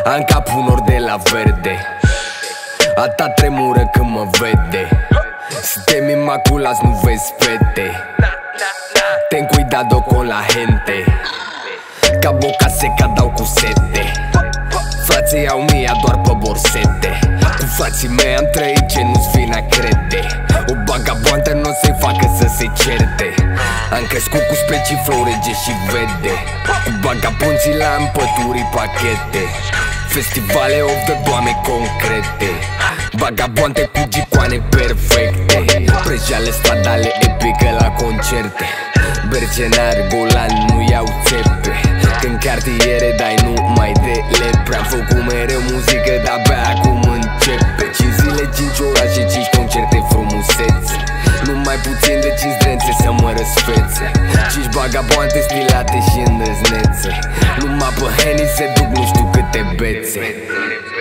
Am capul nord de la verde, a ta tremură când mă vede. Suntem imaculați, nu vezi fete. Ten cuidado con la gente, ca boca seca dau cu sete. Frații au mia doar pe borsete. Cu frații mei am trăit ce nu-ți vine a crede. O vagabondă n-o să-i facă să se certe. Am crescut cu specii, flow rege și vede. Cu vagabonții la împăturii pachete. Festivale of the doame concrete. Vagabonte cu gicoane perfecte. Prejale stradale epică la concerte. Bercenari, golani, nu iau țepe. Când cartiere dai numai de lepre. Am făcut mereu muzică, de-abia acum începe. 5 zile, 5 orașe, 5 concerte frumusețe. Numai puțin de 5 drențe să mă răsfețe. 5 vagabonte stilate și îndrăznețe. Numai pe Henny se duc nu știu câte bețe.